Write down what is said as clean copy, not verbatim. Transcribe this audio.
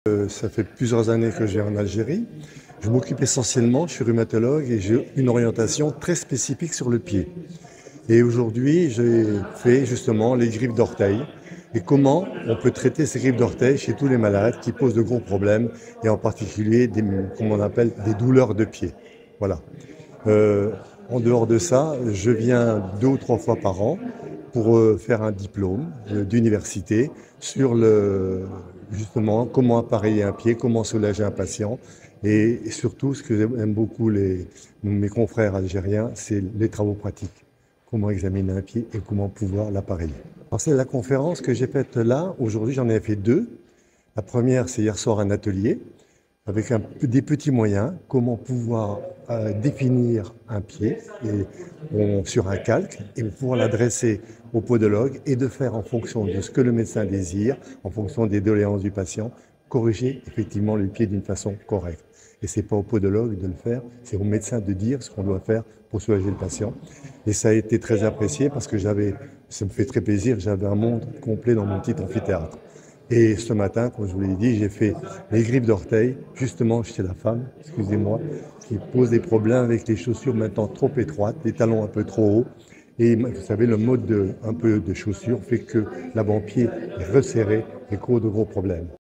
Ça fait plusieurs années que je vis en Algérie. Je m'occupe essentiellement, je suis rhumatologue et j'ai une orientation très spécifique sur le pied. Et aujourd'hui, j'ai fait justement les grippes d'orteil et comment on peut traiter ces grippes d'orteil chez tous les malades qui posent de gros problèmes et en particulier comme on appelle des douleurs de pied. Voilà. Euh, En dehors de ça, je viens 2 ou 3 fois par an pour faire un diplôme d'université sur justement comment appareiller un pied, comment soulager un patient. Et surtout, ce que j'aime beaucoup mes confrères algériens, c'est les travaux pratiques. Comment examiner un pied et comment pouvoir l'appareiller. Alors, c'est la conférence que j'ai faite là. Aujourd'hui, j'en ai fait 2. La première, c'est hier soir un atelier avec des petits moyens, comment pouvoir définir un pied sur un calque et pouvoir l'adresser au podologue et de faire en fonction de ce que le médecin désire, en fonction des doléances du patient, corriger effectivement le pied d'une façon correcte. Et ce n'est pas au podologue de le faire, c'est au médecin de dire ce qu'on doit faire pour soulager le patient. Et ça a été très apprécié parce que ça me fait très plaisir, j'avais un monde complet dans mon petit amphithéâtre. Et ce matin, comme je vous l'ai dit, j'ai fait les grippes d'orteil, justement chez la femme, excusez-moi, qui pose des problèmes avec les chaussures maintenant trop étroites, les talons un peu trop hauts. Et vous savez, le mode un peu de chaussure fait que l'avant-pied est resserré et cause de gros problèmes.